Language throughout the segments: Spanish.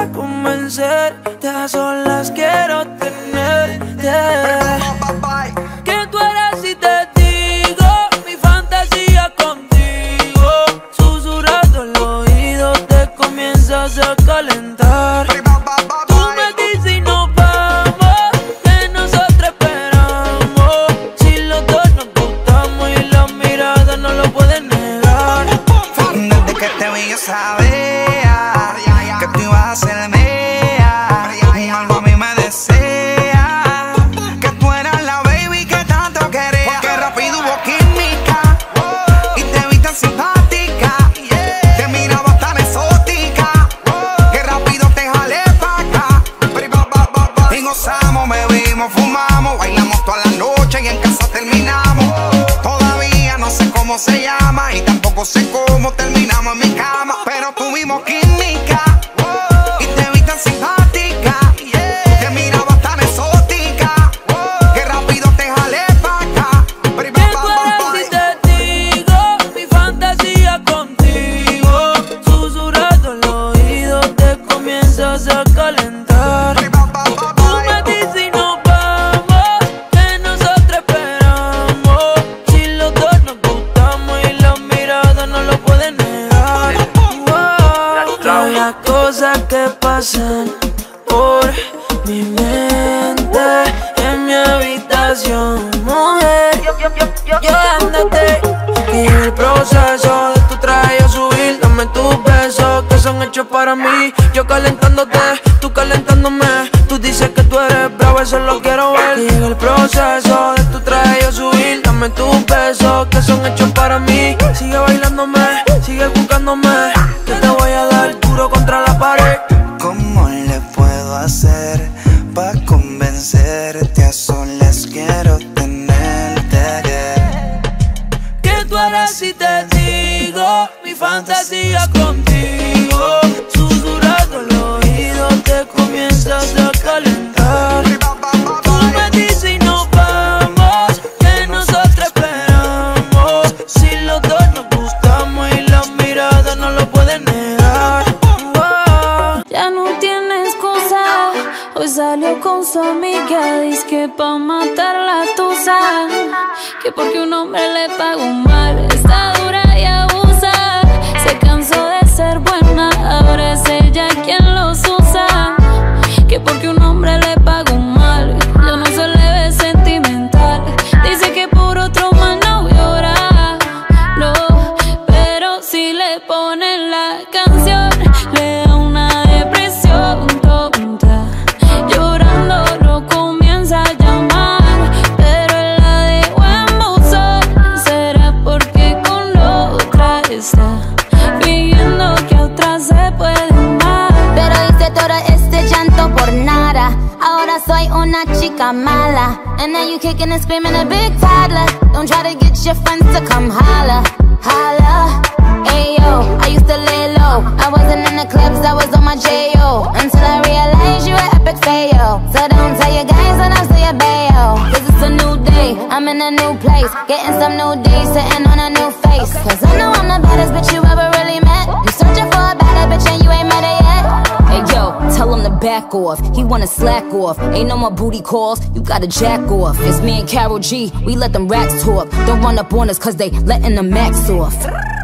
pa' convencerte, a solas quiero tenerte. Que tú eres y te digo, mi fantasía contigo. Susurrando el oído te comienzas a calentar. Tú me dices y nos vamos, que nosotros esperamos. Si los dos nos gustamos y la mirada no lo pueden negar. Desde que te vi yo sabía que tú ibas a ser mía, y algo a mí me desea que tú eras la baby que tanto quería. Porque rápido hubo química y te vi tan simpática, te miraba tan exótica, que rápido te jalé pa' acá. Y gozamos, bebimos, fumamos, bailamos toda la noche y en casa terminamos. Todavía no sé cómo se llama y tampoco sé cómo terminamos en mi cama, pero tuvimos química y te vi tan simpática, te miraba tan exótica, que rápido te jalé pa' acá. Que tú eres y te digo, mi fantasía contigo. Susurrando el oído te comienzas a calentar. Tú me dices y nos vamos, que nosotros esperamos. Si los dos nos gustamos y la mirada no lo pueden negar. Hay las cosas que pasan por mi mente, en mi habitación, mujer. Yo dándote y el proceso de tu traje a subir. Dame tus besos que son hechos para mí. Yo calentándote, tú calentándome. Tú dices que tú eres bravo, eso lo quiero ver. Y el proceso de tu traje a subir. Dame tus besos que son hechos para mí. Sigue bailándome, sigue buscándome, que te voy a dar duro contra la pared. ¿Cómo le puedo hacer pa' convencerte? A solas quiero tenerte. Que tú eres y te digo, mi fantasía contigo. Susurrando el oído te comienzas a calentar. Tú me dices y nos vamos, que nosotros esperamos. Si los dos nos gustamos y la mirada no lo pueden negar. Ya no tiene excusa, hoy salió con su amiga. Dice que pa' matar la tusa, que porque un hombre le pagó mal, está dura y abusa. Se cansó de ser buena, ahora es ella quien los usa. Que porque un hombre le pagó mal, yo no se le ve sentimental. Dice que por otro más no llora, no, pero si le ponen la canción, le da una depresión tonta. Llorando lo comienza a llamar, pero él la dejó en buzón. Será porque con otra está fingiendo que a otra se puede amar. Pero hice todo este llanto por nada. Ahora soy una chica mala. And now you kicking and screaming a big toddler. Don't try to get your friends to come holla, holla. Ayo, I used to lay low. I wasn't in the clubs, I was on my J.O. Until I realized you were epic fail. So don't tell your guys that I'm still your bayo. Cause it's a new day, I'm in a new place. Getting some new days, sitting on a new face. Cause I know I'm the baddest bitch you ever really met. You searching for a better bitch and you ain't met her yet. Hey yo, tell him to back off. He wanna slack off. Ain't no more booty calls, you gotta jack off. It's me and Karol G, we let them racks talk. Don't run up on us cause they letting the max off.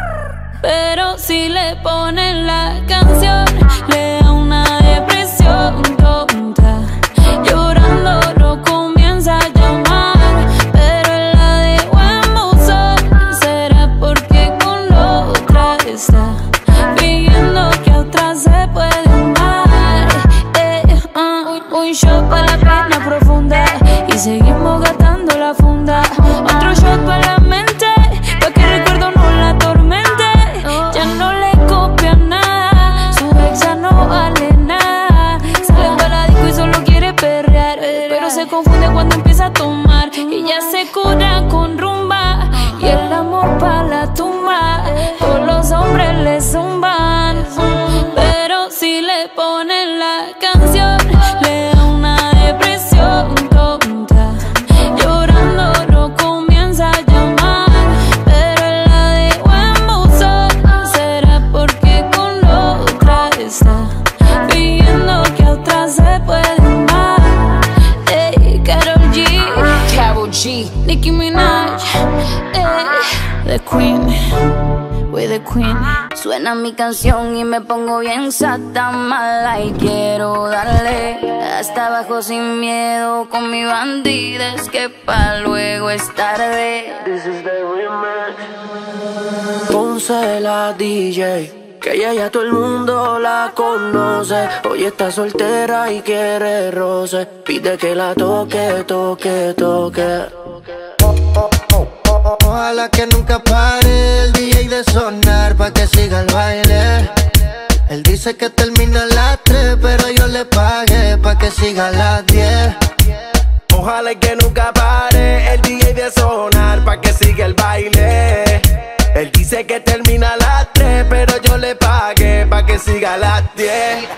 Pero si le ponen la canción, le da una depresión tonta. Llorando lo comienza a llamar, pero él la dejó en buzón. Será porque con otra está fingiendo que a otra se puede amar. Un shot para la pena profunda y seguimos gastando la funda. Otro shot para la mente, pa' que el recuerdo no la atormente. Ya no le copia nada, su queen, we the queen. Suena mi canción y me pongo bien sata mala y quiero darle hasta abajo sin miedo con mi bandida. Es que pa' luego es tarde. This is the remix. Ponce la DJ, que ella ya todo el mundo la conoce. Hoy está soltera y quiere roce. Pide que la toque, toque, toque. Ojalá que nunca pare el DJ de sonar pa' que siga el baile. Él dice que termina a las 3, pero yo le pagué pa' que siga a las 10. Ojalá que nunca pare el DJ de sonar pa' que siga el baile. Él dice que termina a las 3, pero yo le pagué pa' que siga a las 10.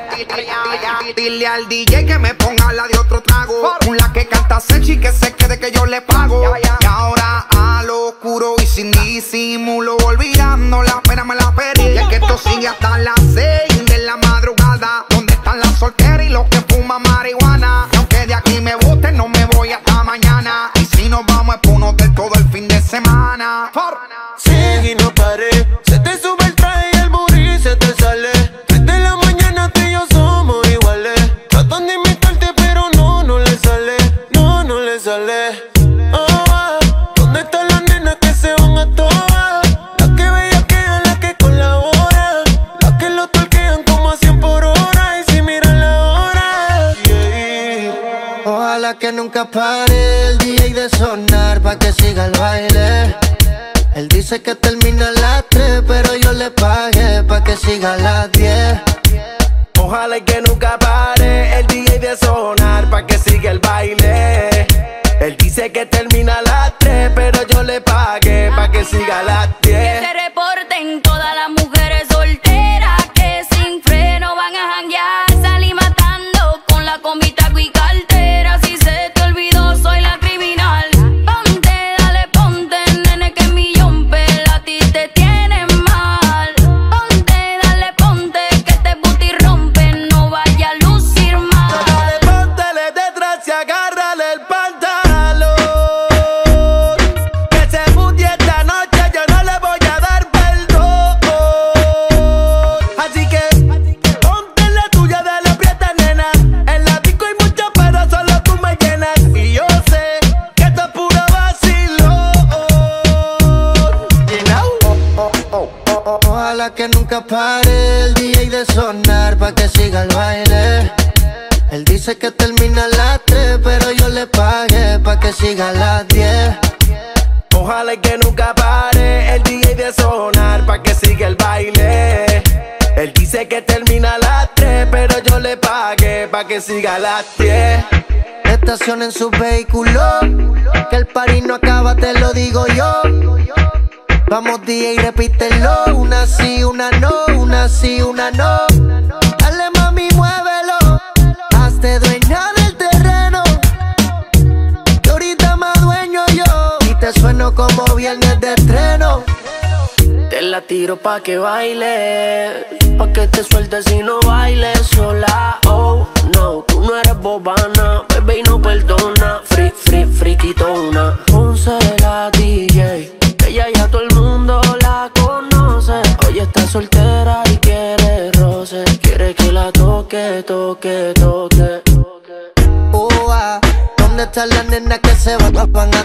Dile al DJ que me ponga la de otro trago. Una que canta Sechi, que se quede que yo le pago. Y ahora a lo oscuro y sin disimulo, olvidando la pena me la perdí. Y es que esto sigue hasta las 6 de la madrugada. ¿Dónde están las solteras y los que fuman marihuana? Y aunque de aquí me boten, no me voy hasta mañana. Y si nos vamos es por un hotel todo el fin de semana. Sigue y no paré, se te sube el traje y el booty se te sale. 3 de la mañana tú y yo somos iguales. Tratan de imitarte pero no le sale, no le sale. ¿Dónde están las nenas que se van a todas? Las que bellaquean, las que colaboran, las que lo torquean como a 100 por hora. Y si miran la hora, Ojalá que nunca pare el DJ de sonar pa' que siga el baile. Él dice que termina a las 3, pero yo le pagué pa' que siga a las 10. Ojalá que nunca pare el DJ de sonar pa' que siga el baile. Él dice que termina a las 3, pero yo le pagué pa' que siga a las 10. Que se reporten todas las mujeres solteras que sin freno van a janguear. Salí matando con la combi, taco y cartera. Si se te olvidó, soy la criminal. Ponte, dale, ponte, nene, que mi yomper a ti te tiene mal. Ponte, dale, ponte, que este booty rompe, no vaya a lucir mal. Dale, póntele detrás y agárrale el pantalón. Que se booty esta noche yo no le voy a dar perdón. Así que ponte la tuya, dale, aprieta, nena. En la disco hay mucho, pero solo tú me llenas. Y yo sé que esto es puro vacilón. Ojalá que nunca pare el DJ de sonar pa' que siga el baile. Él dice que termina a las 3, pero yo le pagué pa' que siga a las 10. Ojalá que nunca pare el DJ de sonar pa' que siga el baile. Él dice que termina a las 3, pero yo le pagué pa' que siga a las 10. Estacionen su vehículo, que el party no acaba, te lo digo yo. Vamos DJ, repítelo, una sí, una no, una sí, una no. Dale mami, muévelo, hazte dueña del terreno, que ahorita más dueño yo. Y te sueno como viernes de estreno. Te la tiro pa' que baile, pa' que te sueltes y no bailes sola. Oh, no, tú no eres bobana, bebé y no perdona. Friquitona. Ponce la DJ, que ella ya todo el mundo la conoce. Hoy está soltera y quiere roce. Quiere que la toque, toque, toque. ¿Dónde están las nenas que se van a toa?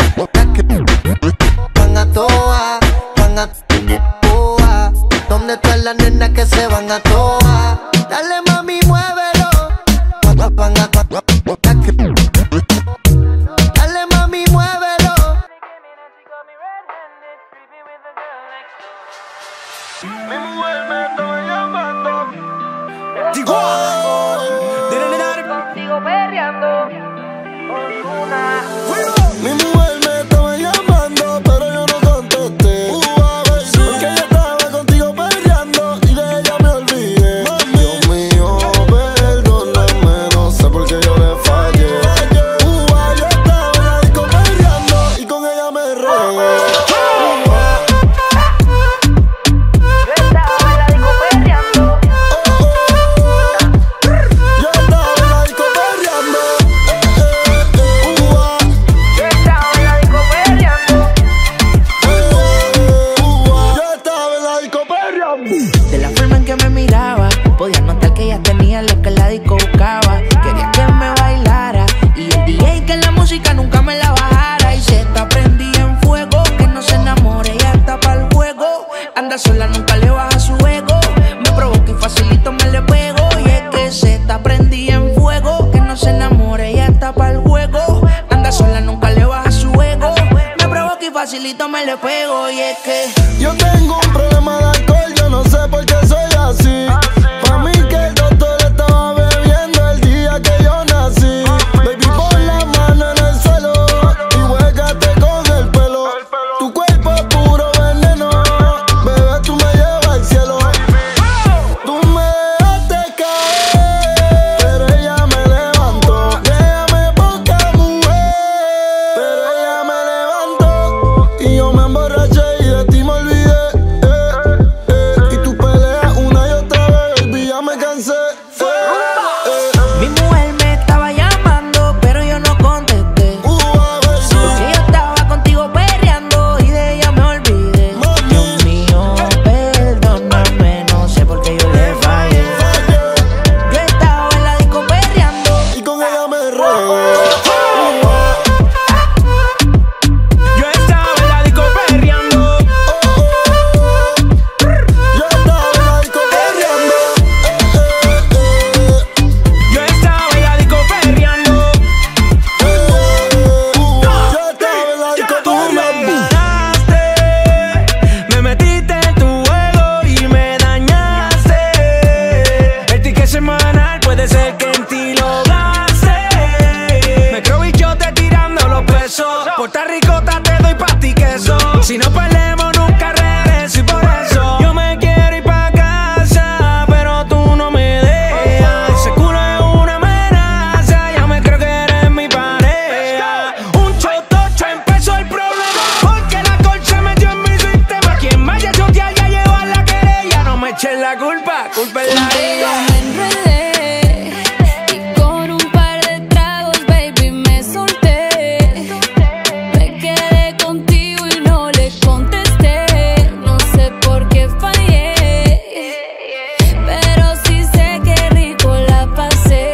¿Dónde están las nenas que se van a toa? Dale mami, muévelo. Dale mami, muévelo. Mi mujer me está llamando. Contigo perreando. Mi mujer me estaba llamando, pero yo no contesté. Porque ella estaba contigo peleando y de ella me olvidé. Dios mío, perdóname, no sé por qué yo le fallé. Yo estaba en la disco peleando y con ella me regué. Yo estaba en la disco perreando. De la forma en que me miraba, podía notar que ella tenía lo que la disco buscaba. Quería que me bailara y el DJ que la música nunca me la bajara. Y se está prendida en fuego, que no se enamore, ella está pa'l juego. Anda sola, nunca le baja su ego. Me provoca y facilito me le pego. Y es que se está prendida en fuego, que no se enamore, ella está pa'l juego. Anda sola, nunca le baja su ego. Me provoca y facilito me le pego. Y es que yo tengo un problema de alcohol, yo no sé por qué soy así. Pa' mí que el doctor estaba bebiendo el día que yo nací. Baby, pon la mano en el suelo y huégate con el pelo. Tu cuerpo es puro veneno, bebé, tú me llevas al cielo. Tú me dejaste caer, pero ella me levantó. Déjame poca mujer, pero ella me levantó. Y yo me emborraché y de ti me olvidé. Y tú peleas una y otra vez, baby, ya me cansé. mi mujer me estaba llamando, pero yo no contesté. Porque yo estaba contigo perreando y de ella me olvidé. Dios mío, perdóname, no sé por qué yo le fallé. Yo estaba en la disco perreando Y con ella me regué. Yo estaba en la disco perreando. Yo estaba en la disco perreando. Yo estaba en la disco perreando. Yo estaba en la disco Tú me perreando. ganaste, me metiste en tu juego y me dañaste. El ticket semanal puede ser que en ti lo gaste. Me creo bichote tirando los pesos. Puerto Ricota te doy pa' ti queso. Si no peleemos nunca regreso y por eso yo me quiero ir pa' casa, pero tú no me dejas. Ese culo es una amenaza, ya me creo que eres mi pareja. Un chotocho empezó el problema, porque la colcha metió en mi sistema. Quien vaya a chotear ya lleva la querella. No me echen la culpa, culpa es la Contigo mía. me enredé y con un par de tragos, baby, me solté. Me quedé contigo y no le contesté. No sé por qué fallé, pero sí sé que rico la pasé.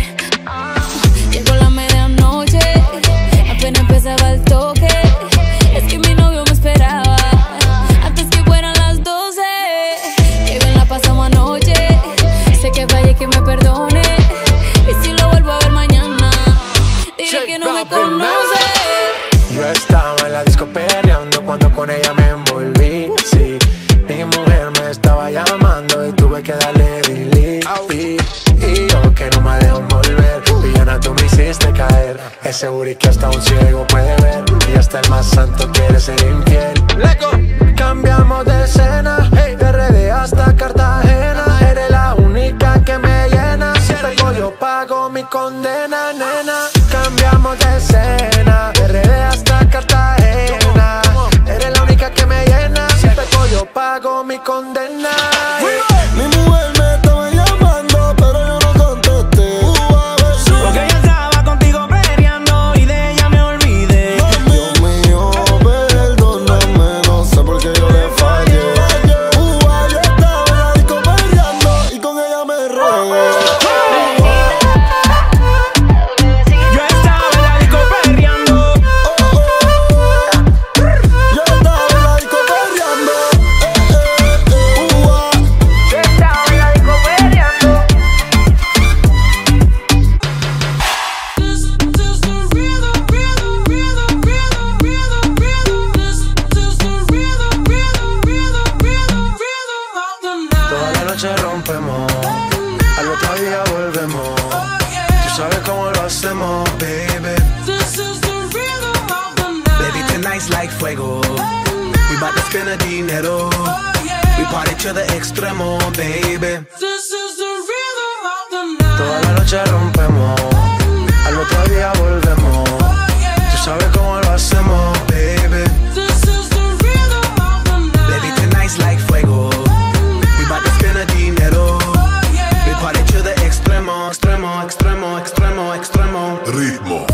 Llegó la medianoche, apenas empezaba el toque. Es que mi novio me esperaba antes que fueran las 12. Qué bien la pasamos anoche. Sé que fallé, que me perdone. Y si lo vuelvo a ver mañana, diré que no me conoce. Yo estaba en la disco perreando cuando con ella me envolví. Sí, mi mujer me estaba llamando y tuve que darle delete. Y yo que no me dejo envolver, villana, tú me hiciste caer. Ese booty que hasta un ciego puede ver, y hasta el más santo quiere ser infiel. Cambiamos de escena, de RD hasta Cartagena. Eres la única que me llena. Si pego yo pago mi condena, nena. Cambiamos de escena, de RD hasta Cartagena. Eres la única que me llena. Si pego yo pago mi condena. Mi mujer me estaba llamando, pero yo no contesté. Porque yo estaba contigo peleando y de ella me olvidé. Dios mío, perdóname, no sé por qué yo le fallé. Yo estaba en la disco perreando y con ella me regué. Yo estaba en la disco perreando. Yo estaba en la disco perreando. Yo estaba en la disco perreando. Toda la noche rompemos, al otro día volvemos. Tú sabes cómo lo hacemos, baby. Baby, tonight's like fuego. We bout to spend the dinero. We party to the extremo, baby. Toda la noche rompemos, al otro día volvemos. Tú sabes cómo lo hacemos, baby. Baby, tonight's like fuego. We bout to spend the dinero. We party to the extremo, extremo, extremo, extremo, extremo. Ritmo.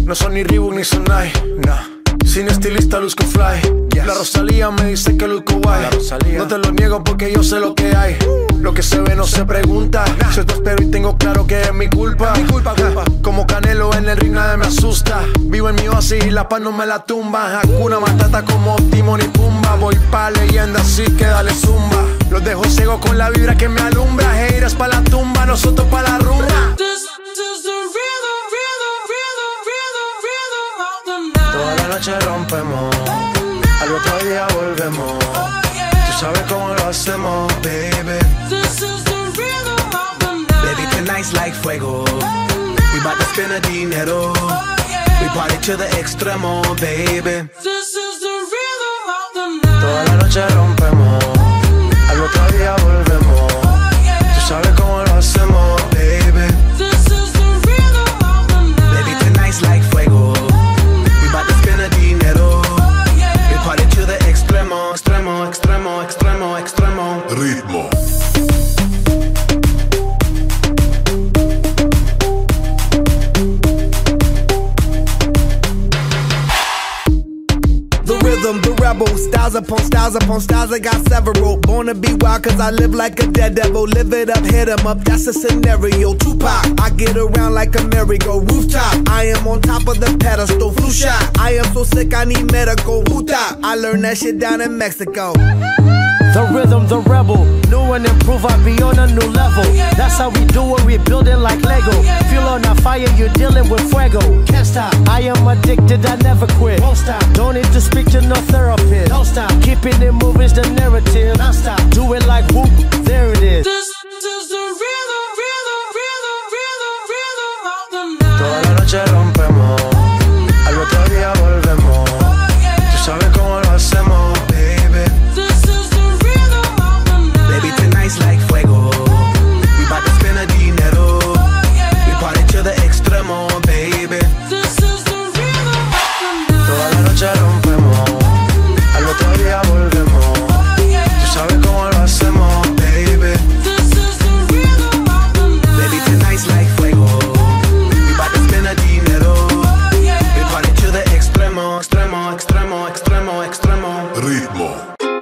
No son ni Reebok ni Sonai, nah. Sin estilista luzco fly, yes. La Rosalía me dice que luzco guay. No te lo niego porque yo sé lo que hay. Lo que se ve no se pregunta, nah. Si te espero y tengo claro que es mi culpa, culpa. Como Canelo en el ring nadie me asusta. Vivo en mi oasis y la paz no me la tumba. Hakuna Matata como Timon y Pumba. Voy pa' leyenda así que dale zumba. Los dejo ciego con la vibra que me alumbra. Haters pa' la tumba, nosotros pa' la rumba. Toda la noche rompemos, al otro día volvemos. Tú sabes cómo lo hacemos, baby. Baby, tonight's like fuego. We bout to spend the dinero. We party to the extremo, baby. Toda la noche rompemos, al otro día volvemos. Tú sabes cómo lo hacemos, baby. Baby, tonight's like fuego. We bout to spend the dinero. We party to the extremo, extremo, extremo, extremo, extremo. Ritmo. The rebel, styles upon styles upon styles, I got several. Born to be wild cause I live like a dead devil. Live it up, hit 'em up, that's a scenario. Tupac, I get around like a merry-go rooftop. I am on top of the pedestal, flu shot. I am so sick I need medical. Huta, I learned that shit down in Mexico. The rhythm, the rebel, new and improve, I be on a new level. That's how we do it, we build it like Lego. Feel on a fire, you're dealing with fuego. Can't stop, I am addicted, I never quit. Won't stop, don't need to speak to no therapist. Don't stop, keeping it moving's the narrative. Don't stop, do it like whoop, there it is. This is the rhythm, rhythm, rhythm, rhythm, rhythm of the night. Toda la noche rompemos, al otro día volvemos. Tú sabes cómo lo hacemos, baby. Baby, tonight's like fuego. We bout to spend the dinero. We party to the extremo, baby. Toda la noche rompemos, al otro día volvemos. Tú sabes cómo lo hacemos, baby. Baby, tonight's like fuego. We bout to spend the dinero. We party to the extremo, extremo, extremo, extremo, extremo. Ritmo.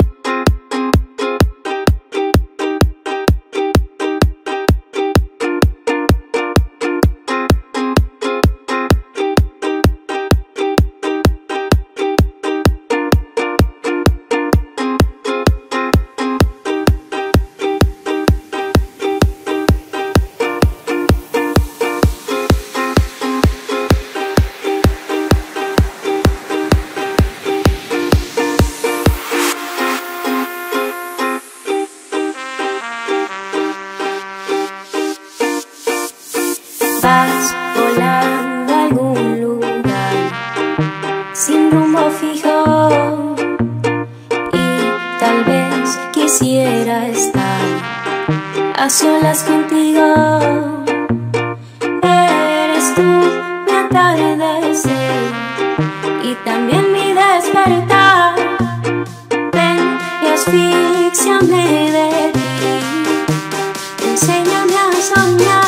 Vas volando a algún lugar sin rumbo fijo y tal vez quisiera estar a solas contigo. Eres tú mi atardecer y también mi despertar. Ven y asfíxiame de ti, enséñame a soñar.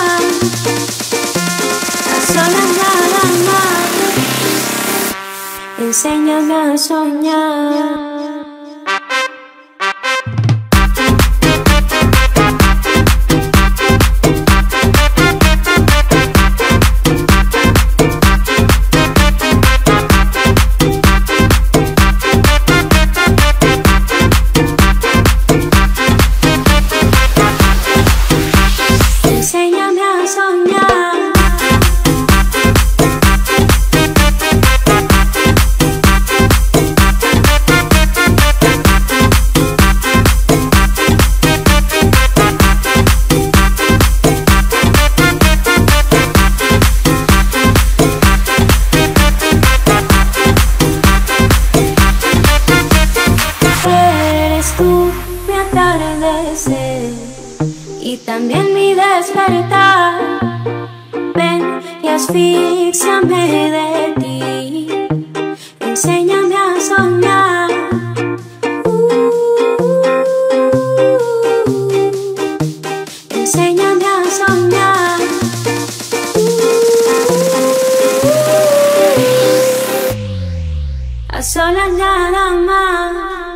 Enséñame a soñar. Enséñame a soñar. Y también mi despertar. Ven y asfíxiame de ti, enséñame a soñar. Enséñame a soñar. sola nada más.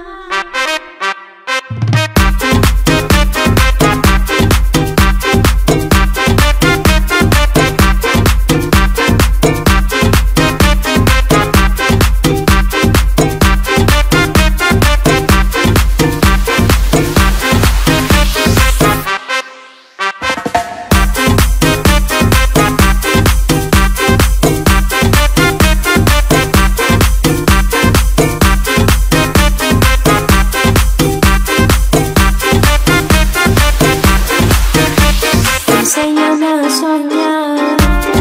Enséñame a soñar.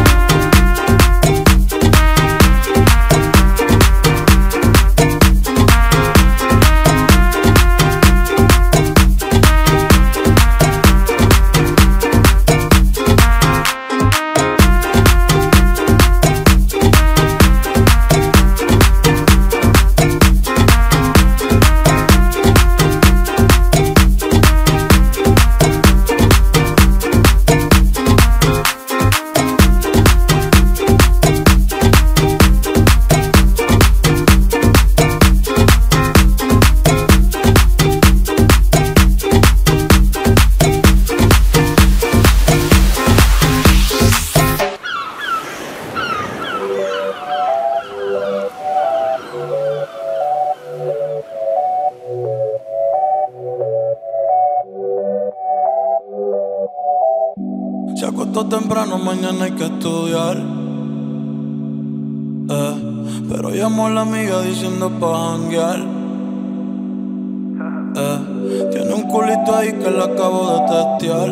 Se acostó temprano, mañana hay que estudiar. Pero llamó a la amiga diciendo pa' janguear. Tiene un culito ahí que la acabo de testear.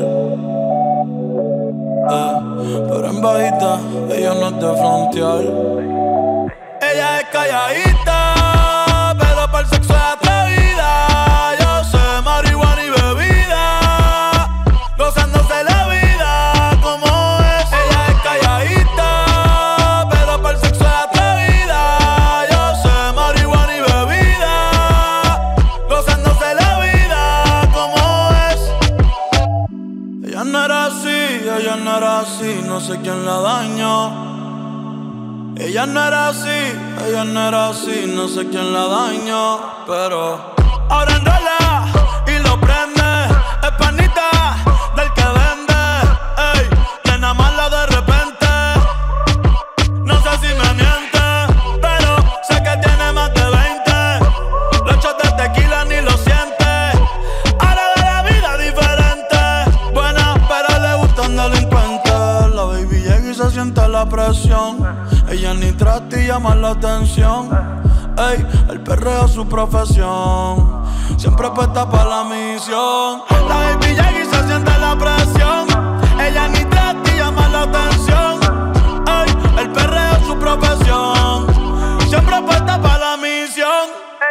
Pero en bajita, ella no es de frontear. Ella es calladita, pero para el sexo es atrevida. Yo sé marihuana y bebida, gozándose la vida como es. Ella es calladita, pero para el sexo es atrevida. Yo sé marihuana y bebida, gozándose la vida como es. Ella no era así, no sé quién la dañó. Ella no era así, no sé quién la dañó. Pero ahora enrola y lo prende. Es panita del que vende. Ey, nena mala de repente. No sé si me miente, pero sé que tiene más de 20. Los shots de tequila ni lo siente. Ahora ve la vida diferente. Buena, pero le gustan delincuentes. La baby llega y se siente la presión. Ella ni trata y llama la atención. Ey, el perreo es su profesión. Siempre puesta para la misión. La baby llega y se siente la presión. Ella ni trata y llama la atención. Ey, el perreo es su profesión. Siempre puesta para la misión.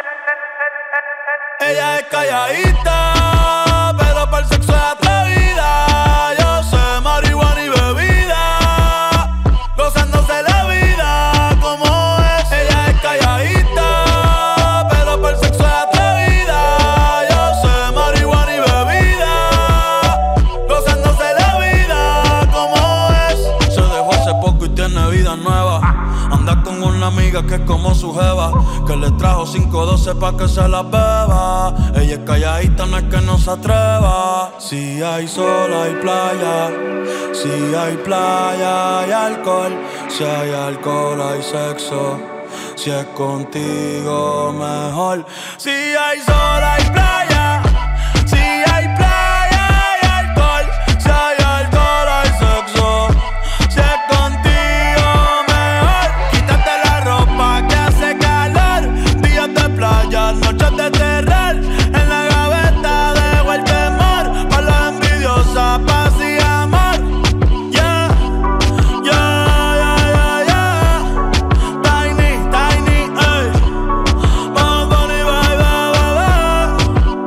Ella es calladita, pero para el sexo es atrevida. Yo sé marihuana y bebida, gozándose la vida como es. Ella es calladita, pero para el sexo es atrevida. Yo sé marihuana y bebida, gozándose la vida como es. Se dejó hace poco y tiene vida nueva. Anda con una amiga que es como su jeva, que le trajo 512 pa' que se la beba. Ella es calladita, no es que no se atreva. Si hay sol, hay playa. Si hay playa, hay alcohol. Si hay alcohol, hay sexo. Si es contigo, mejor. Si hay sol, hay playa. Si hay playa, hay alcohol. Si hay alcohol, hay sexo. Si es contigo, mejor. Quítate la ropa que hace calor. Días de playa, noches de terror. En la gaveta dejo el temor. Pa' la envidiosa, paz y amor. Yeah, yeah, yeah, yeah, yeah. Tiny, ey. Vamos, Bunny, bye, bye, bye, bye.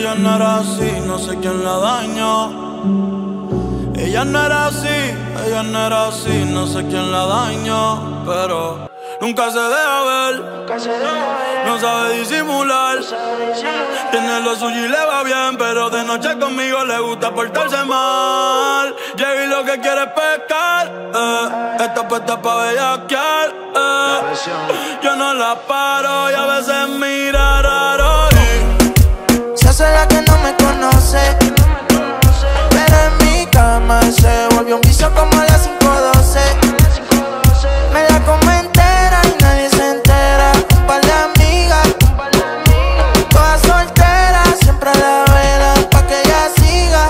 Ella no era así, no sé quién la dañó. Ella no era así, no sé quién la dañó. Pero nunca se deja ver, no sabe disimular. Tiene lo suyo y le va bien, pero de noche conmigo le gusta portarse mal. Llega y lo que quiere es pescar, está puesta pa' bellaquear, yo no la paro y a veces mira raro. Se hace la que no me conoce, pero en mi cama se volvió un vicio como a las 5:12. Me la como entera y nadie se entera. Un par de amigas, todas solteras, siempre a la vela pa' que ella siga.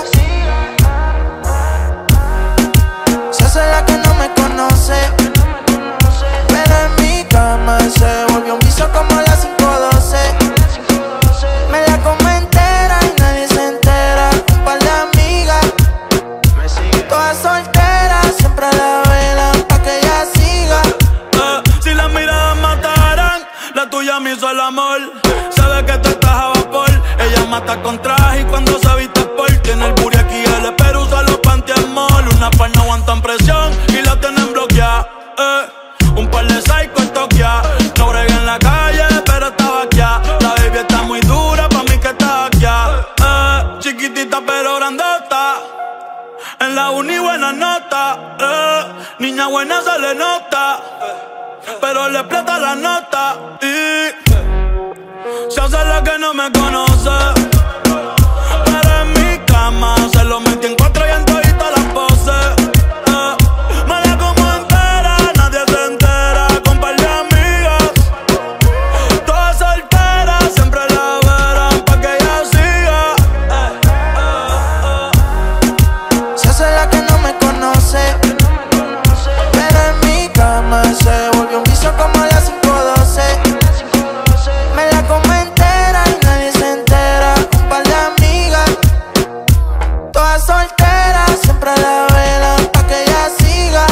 Se hace la que no me conoce, pero en mi cama se volvió un vicio como a las 5:12. Me la como entera y nadie se entera. Un par de amigas, todas solteras, siempre a la vela pa' que ella siga. Si las miradas mataran, la tuya me hizo el amor. Sabe que tú estás a vapor. Ella mata con traje y cuando se viste por. Tiene el booty aquí, el espero usa los panty-amol. Una par no aguantan presión y la tienen bloqueada. Un par de psycho toquea. No bregué en la calle, pero estaba aquí. La baby está muy dura, pa' mí que está aquí. Chiquitita pero grandota. En la uni buena nota, niña buena se le nota, pero le explota la nota y se hace la que no me conoce, pero en mi cama se lo metí en 4 y en todita las poses. Me la como entera, nadie se entera, con par de amigas, todas solteras, siempre la verán pa' que ella siga. Se hace la que no me conoce, pero en mi cama se volvió un vicio como a las 5:12. Me la como entera y nadie se entera. Un par de amigas, todas solteras, siempre a la vela pa' que ella siga.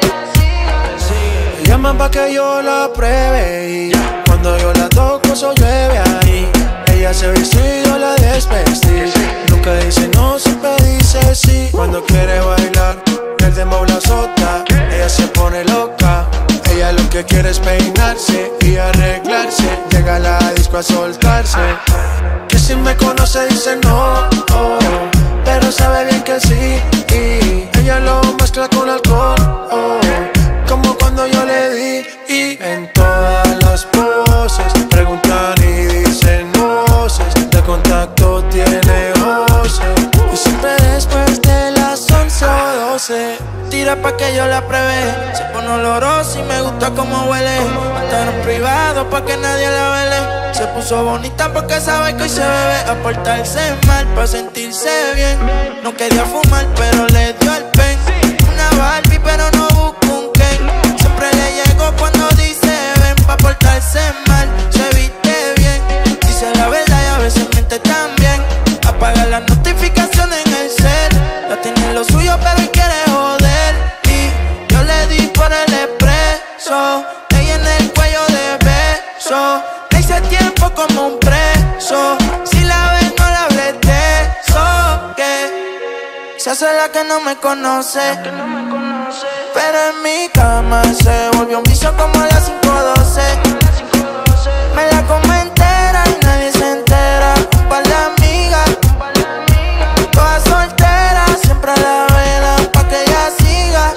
Me llaman pa' que yo la pruebe y cuando yo la toco eso llueve ahí. Ella se vistió y yo la desvestí. Nunca dice no, siempre dice sí. Cuando quiere bailar, el dembow la azota. Ella se pone loca. Ella lo que quiere es peinarse y arreglarse. Llega a la disco a soltarse. Que si me conoce dice no, oh, pero sabe bien que sí. Y ella lo mezcla con alcohol, oh, como cuando yo le di. Y en todas las poses preguntan y dicen voces. De contacto tiene voces. Y siempre después de las 11 o 12 tira pa' que yo la pruebe. Se pone olorosa y me gusta como huele. Estar en privado pa' que nadie la vele. Se puso bonita porque sabe que hoy se bebe. A portarse mal pa' sentirse bien. No quería fumar pero le dio el pen. Una Barbie pero no busco un Ken. Siempre le llego cuando dice ven. Pa' portarse mal, se viste bien. Dice la verdad y a veces miente también. Apaga las notificaciones en el cel. La tiene lo suyo pero él quiere joder. Y yo le di por el expreso. Ella en el cuello de beso. Le hice tiempo como un preso. Si la ves no la hables de eso. Que se hace la que no me conoce, pero en mi cama se volvió un vicio como a las 5:12. Me la como entera y nadie se entera. Un par de amigas, todas solteras, siempre a la vela pa' que ella siga.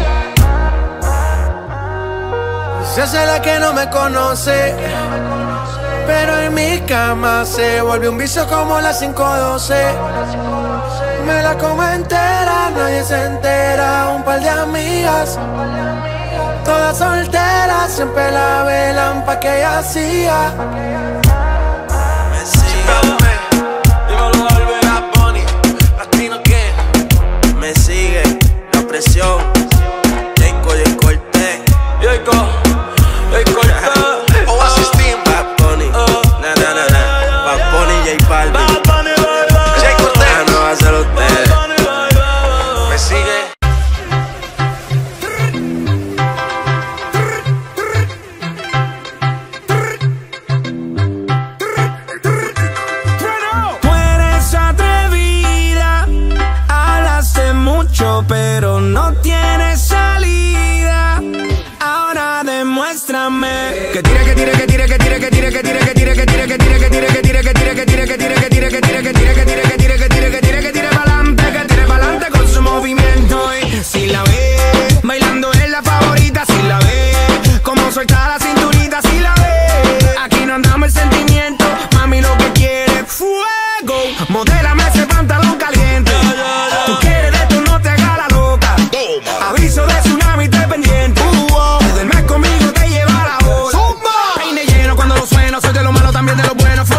Se hace la que no me conoce, pero en mi cama se volvió un vicio como las 5:12. Me la como entera, nadie se entera. Un par de amigas, todas solteras, siempre la velan pa' que ella siga. Me sigue, dímelo Albert, Bad Bunny, Latino King. Me sigue, la presión, Jayco y el Cortez. Jayco, el Cortez. Oasis Team, Bad Bunny, Bad Bunny, J Balvin. Jay Cortez, ah, no va a ser usted. Me sigue.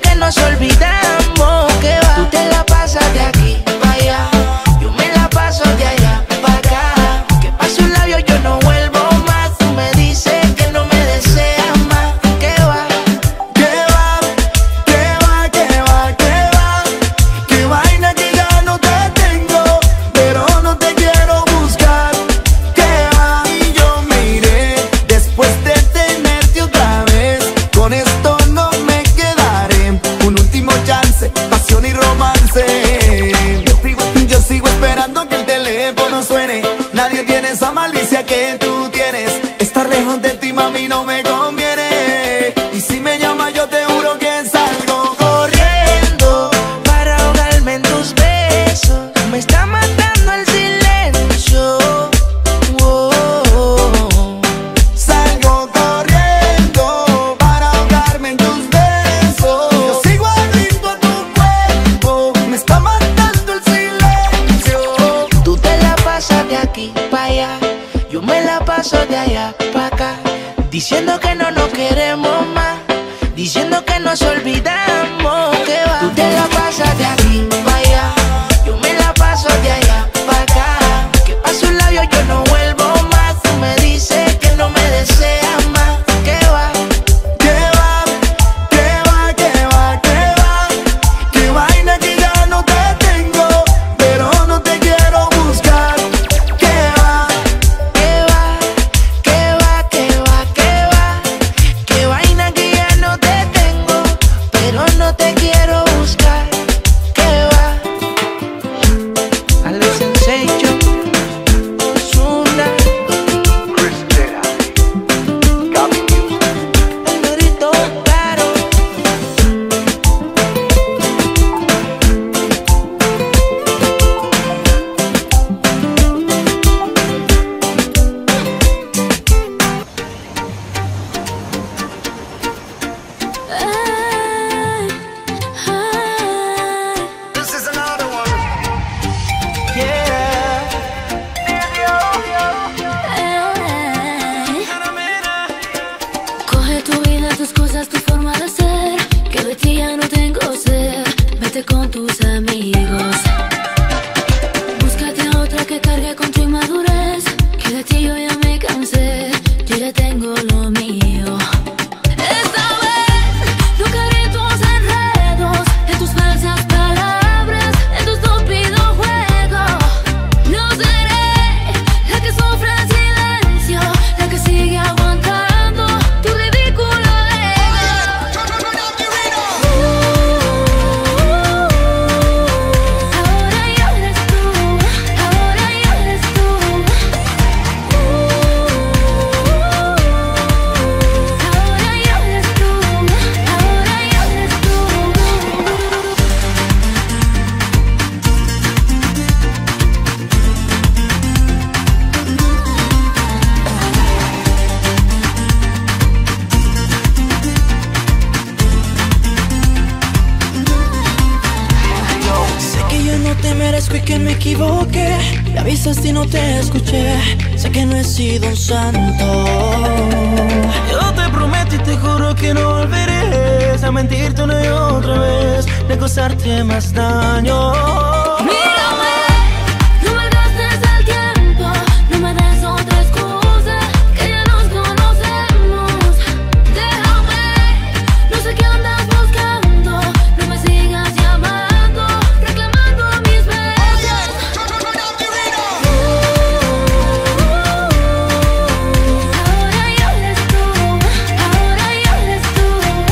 que nos olvidamos, que va. Tú te la pasas de aquí para allá, yo me la paso de allá para acá. Que pase un labio, yo no vuelvo más. Tú me dices que no me deseas más, que va. Que va, que va, que va, que va. Que vaina que ya no te tengo, pero no te quiero buscar. Que va, y yo me iré después de tenerte otra vez. Con esto no me quedaré. Un último chance, pasión y romance. Yo sigo esperando que el teléfono suene. Nadie tiene esa malicia que tú tienes. Estar lejos de ti, mami, no me conviene. Y si me llamas, yo te juro que salgo Corriendo para ahogarme en tus besos, me está matando el silencio. Salgo corriendo para ahogarme en tus besos. Yo sigo adicto a tu cuerpo, me está matando el silencio. Tú te la pasas de aquí para allá, yo me la paso de allá para acá. Diciendo que no nos queremos más, diciendo que nos olvidamos, que va. Tú te la pasas de aquí para allá, yo me la paso de allá para acá. Que pase un labio, yo no vuelvo más. Tú me dices que no me deseas más, que va. Que va, que va, que va, que va. Que vaina que ya no te tengo, pero no te quiero buscar. Que va, Que va, que va, que va, que va. Que vaina que ya no te tengo, pero no te quiero buscar. Que va. Alex Sensation, Ozuna, el Dorito Caro. This is another one. Coge tu vida, tus cosas, tu forma de ser, que de ti ya no tengo sed. Vete con tus amigos. Búscate a otra que cargue con tu inmadurez, que de ti yo ya me cansé. Yo ya tengo lo mío. Esta vez no caeré en tus enredos, en tus falsas palabras, en tus estúpidos juegos. No seré la que sufre en silencio, la que sigue aguantando tu ridículo ego. Ahora ya eres tú, ahora ya eres tú. Ahora ya eres tú, ahora ya eres tú. Sé que yo no te merezco y que me equivoqué. Me avisaste y no te escuché. Sé que no he sido un santo. Yo te prometo y te juro que no volveré a mentirte una y otra vez, de causarte más daño. Mírame, no malgastes el tiempo, no me des otra excusa, que ya nos conocemos. Déjame, no sé qué andas buscando, no me sigas llamando, reclamando mis besos. Ahora ya eres tú, ahora ya eres tú.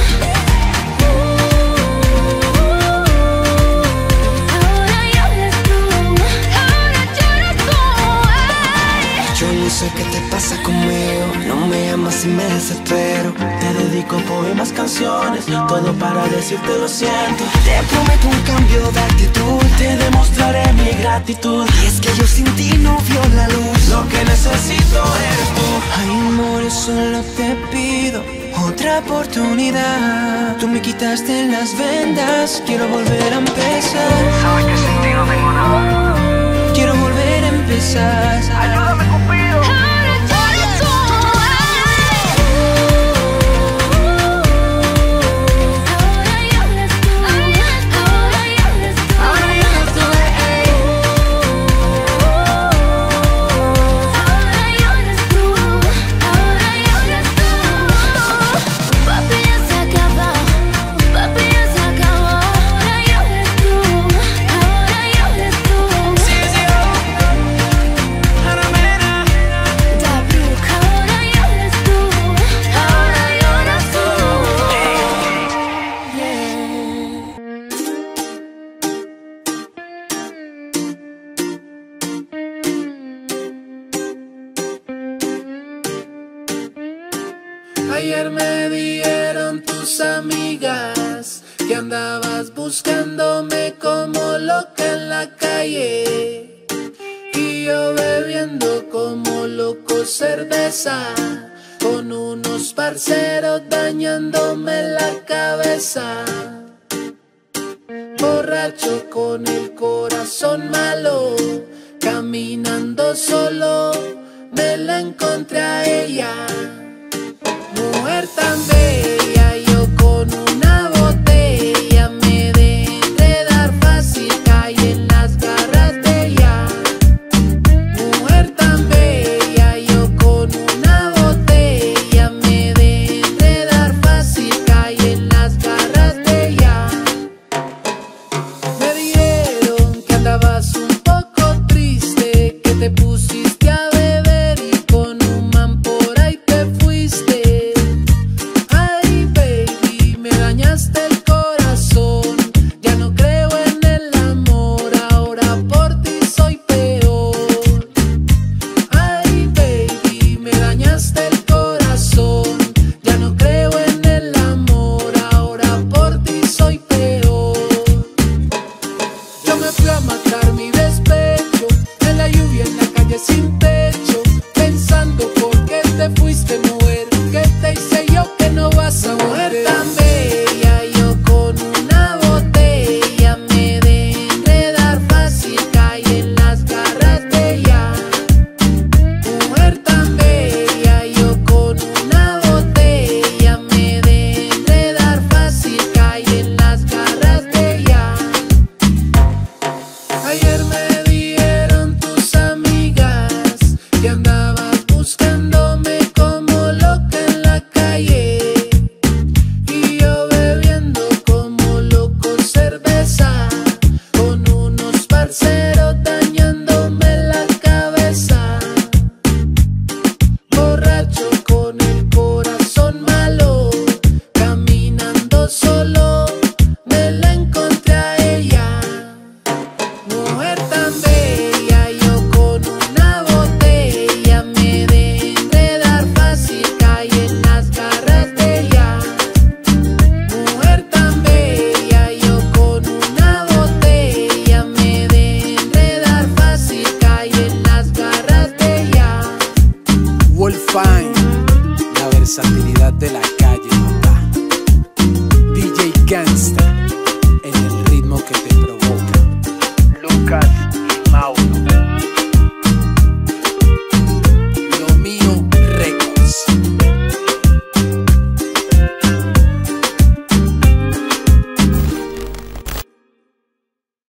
Ahora ya eres tú, ahora ya eres tú. yo no sé qué te pasa conmigo. No me llamas y me desespero. Te dedico poemas, canciones, todo para decirte lo siento. Te prometo un cambio de actitud. Te demostraré mi gratitud. Y es que yo sin ti no vio la luz. Lo que necesito eres tú. Ay, amor, yo solo te pido otra oportunidad. Tú me quitaste las vendas. Quiero volver a empezar. Sabes que sin ti no tengo nada. Quiero volver a empezar. Ayúdame, Cupido. Ahora ya eres tú. Ahora ya eres Ayer me dijeron tus amigas que andabas buscándome como loca en la calle, y yo bebiendo como loco cerveza con unos parceros dañándome la cabeza. Borracho con el corazón malo, caminando solo, me la encontré a ella. Mujer tan bella